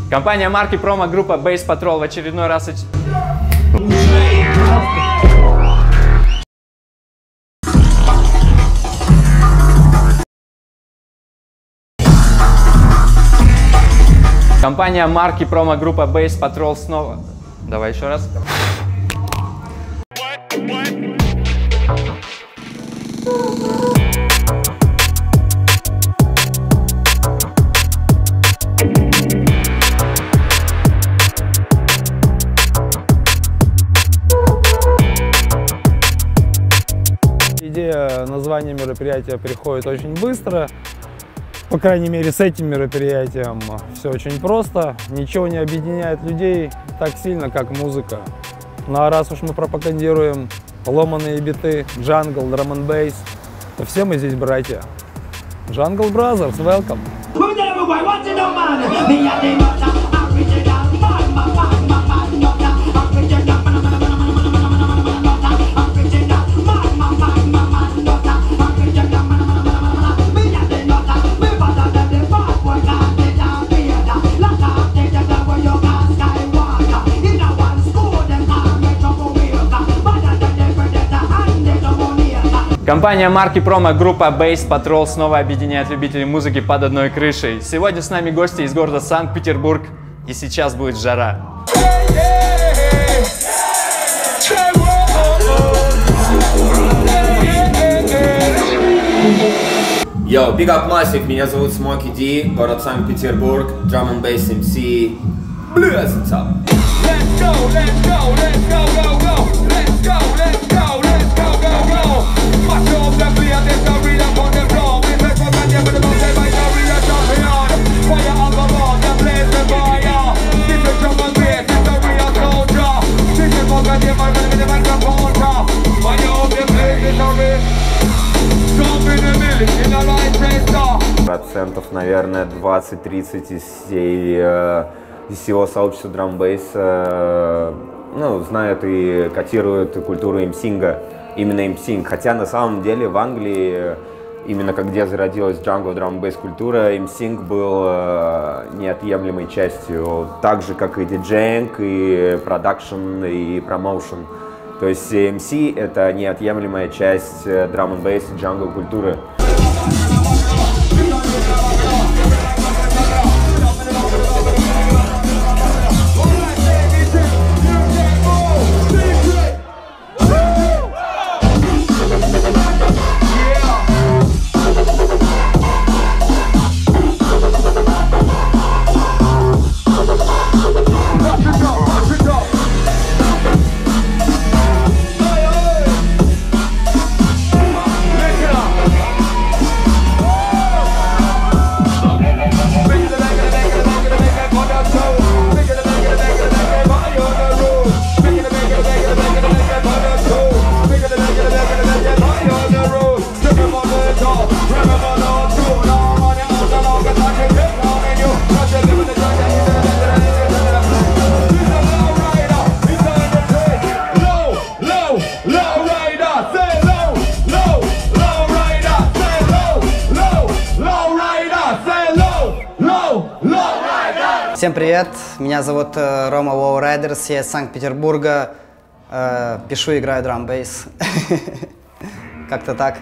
Компания марки промо-группа Bass Patrol в очередной раз... Компания марки промо-группа Bass Patrol снова. Давай еще раз. Идея названия мероприятия приходит очень быстро. По крайней мере, с этим мероприятием все очень просто. Ничего не объединяет людей так сильно, как музыка. Ну а раз уж мы пропагандируем ломаные биты, джангл, драм н бейс, то все мы здесь братья. Jungle Brothers, welcome! Компания марки промо-группа Bass Patrol снова объединяет любителей музыки под одной крышей. Сегодня с нами гости из города Санкт-Петербург, и сейчас будет жара. Йоу, Big Up Massive, меня зовут Смоки Ди, город Санкт-Петербург, Drum and Bass MC. Blast up! Let's go, let's go, let's go, go, go! Let's go, let's go, let's go, go, go! Match up the player, there's no real up on the floor. We take for granted with the mountain by the real champion. Fire on the wall, the blaze the fire. This is drum and bass, it's the real soldier. This is for granted, my man with the microphone. Fire up the blaze, it's the real. Jump in the middle, in the right place. Процентов, наверное, 20-30 из всего сообщества драм-бейса, ну, знают и котируют культуру имсинга, именно имсинг. Хотя на самом деле в Англии, именно как где зародилась джангл драм-бейс культура, имсинг был неотъемлемой частью, так же как и диджеинг, и продакшн, и промоушен. То есть MC — это неотъемлемая часть драм-н-бейс и джангл культуры. Всем привет, меня зовут Рома Лоурайдерс, я из Санкт-Петербурга, пишу и играю драм-бейс. Как-то так.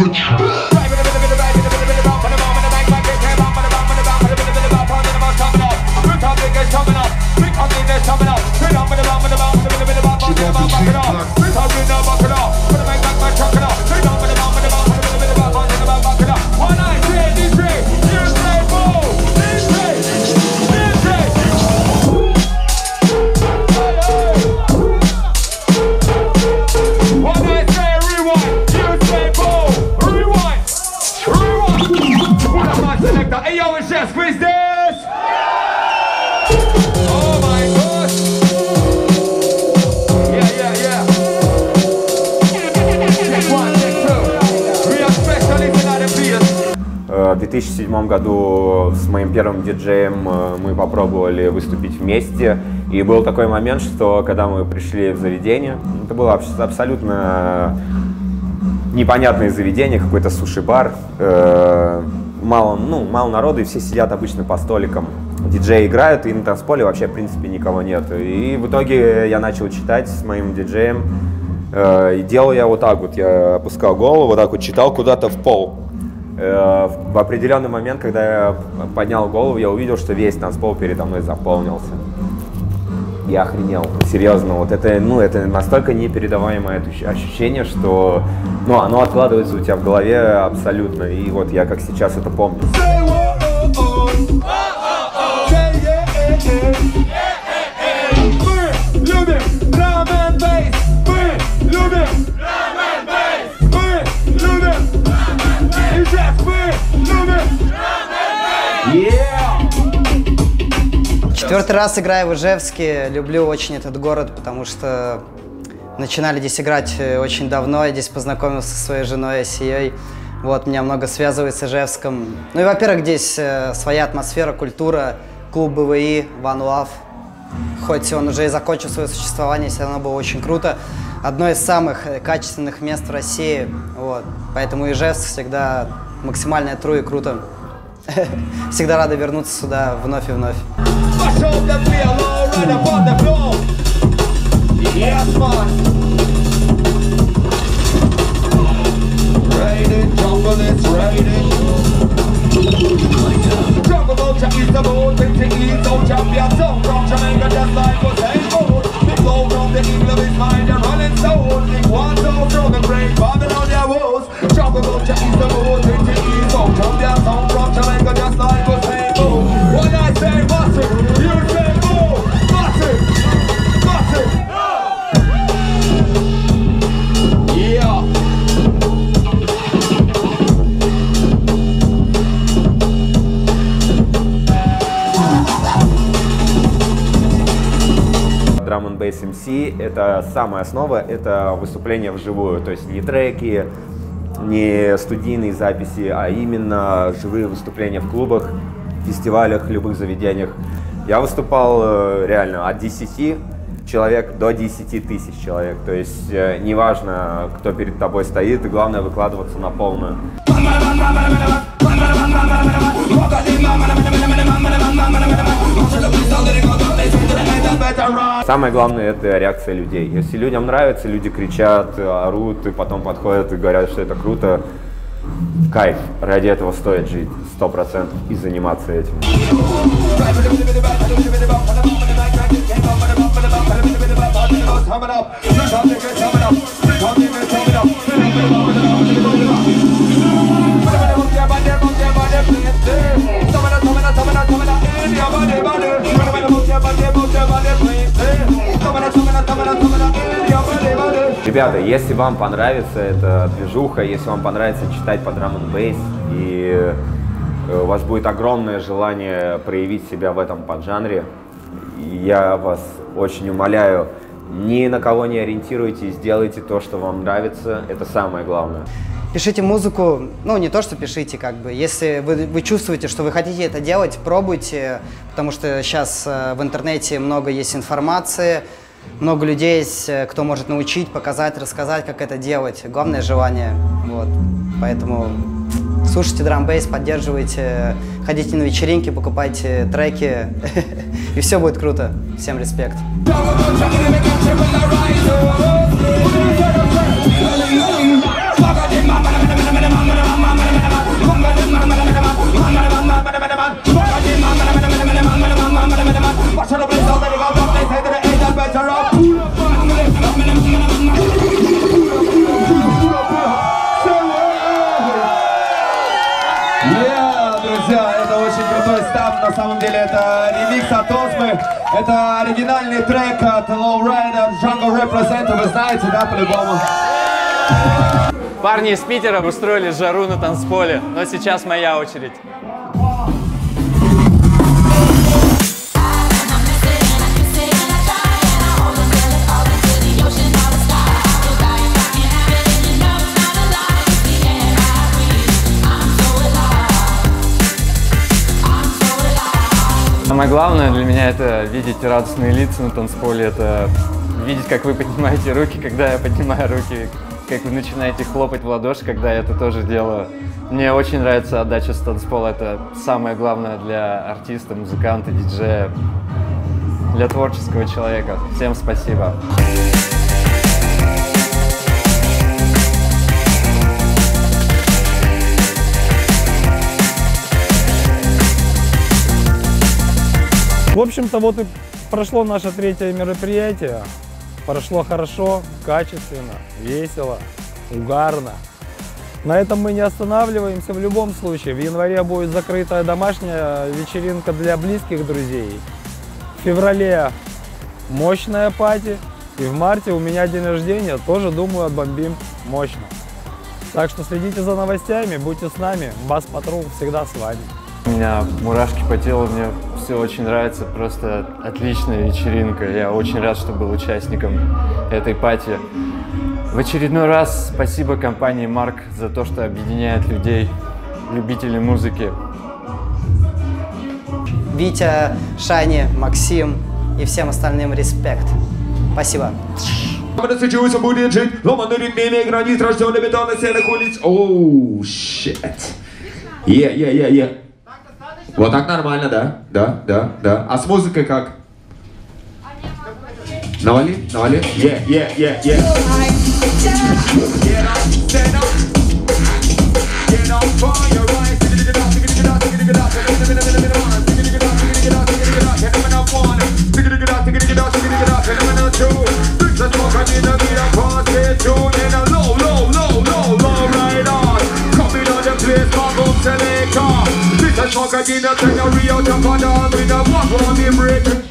В 2007 году с моим первым диджеем мы попробовали выступить вместе. И был такой момент, что когда мы пришли в заведение, это было абсолютно непонятное заведение, какой-то суши-бар. Мало народу, и все сидят обычно по столикам. диджеи играют, и на танцполе вообще, в принципе, никого нет. И в итоге я начал читать с моим диджеем. И делал я вот так вот, я опускал голову, вот так вот читал куда-то в пол. В определенный момент, когда я поднял голову, я увидел, что весь танцпол передо мной заполнился. Я охренел, серьезно, вот это, ну, это настолько непередаваемое ощущение, что, ну, оно откладывается у тебя в голове абсолютно, и вот я как сейчас это помню. Четвертый раз играю в Ижевске, люблю очень этот город, потому что начинали здесь играть очень давно, я здесь познакомился со своей женой Асией, вот, меня много связывает с Ижевском. Ну и, во-первых, здесь своя атмосфера, культура, клуб БВИ, One Love, хоть он уже и закончил свое существование, все равно было очень круто. Одно из самых качественных мест в России, вот, поэтому Ижевск всегда максимальная тру и круто. Всегда рада вернуться сюда вновь и вновь. Drum and Bass MC — это самая основа, это выступление вживую, то есть не треки, не студийные записи, а именно живые выступления в клубах, фестивалях, любых заведениях. Я выступал реально от 10 человек до 10 тысяч человек, то есть неважно, кто перед тобой стоит, и главное выкладываться на полную. Самое главное — это реакция людей. Если людям нравится, люди кричат, орут, и потом подходят и говорят, что это круто. Кайф. Ради этого стоит жить 100% и заниматься этим. Ребята, если вам понравится эта движуха, если вам понравится читать по Drum and Bass, и у вас будет огромное желание проявить себя в этом поджанре, я вас очень умоляю, ни на кого не ориентируйтесь, делайте то, что вам нравится, это самое главное. Пишите музыку, ну не то, что пишите, как бы, если вы чувствуете, что вы хотите это делать, пробуйте, потому что сейчас в интернете много есть информации, много людей есть, кто может научить, показать, рассказать, как это делать. Главное — желание. Вот. Поэтому слушайте Drum Bass, поддерживайте, ходите на вечеринки, покупайте треки, и все будет круто. Всем респект. Друзья, это очень крутой став, на самом деле это ремикс от Озмы, это оригинальный трек от Lowrider, Jungle Represent, вы знаете, да, по-любому? Парни из Питера устроили жару на танцполе, но сейчас моя очередь. Самое главное для меня — это видеть радостные лица на танцполе, это видеть, как вы поднимаете руки, когда я поднимаю руки. как вы начинаете хлопать в ладоши, когда я это тоже делаю. Мне очень нравится отдача с танцпола. Это самое главное для артиста, музыканта, диджея, для творческого человека. Всем спасибо. В общем-то, вот и прошло наше третье мероприятие. Прошло хорошо, качественно, весело, угарно. На этом мы не останавливаемся в любом случае. В январе будет закрытая домашняя вечеринка для близких друзей. В феврале мощная пати. И в марте у меня день рождения. Тоже, думаю, отбомбим мощно. Так что следите за новостями, будьте с нами. Bass Patrol всегда с вами. У меня мурашки по телу, мне все очень нравится, просто отличная вечеринка. Я очень рад, что был участником этой пати. В очередной раз спасибо компании Mark за то, что объединяет людей, любителей музыки. Витя, Шани, Максим и всем остальным респект. Спасибо. Оу, shit. Yeah. Вот так нормально, да? Да. А с музыкой как? Навали? Yeah. Get up, stand up. Get on fire, rise. Smoke again, I turn a real jump on all. We don't want to be breaking.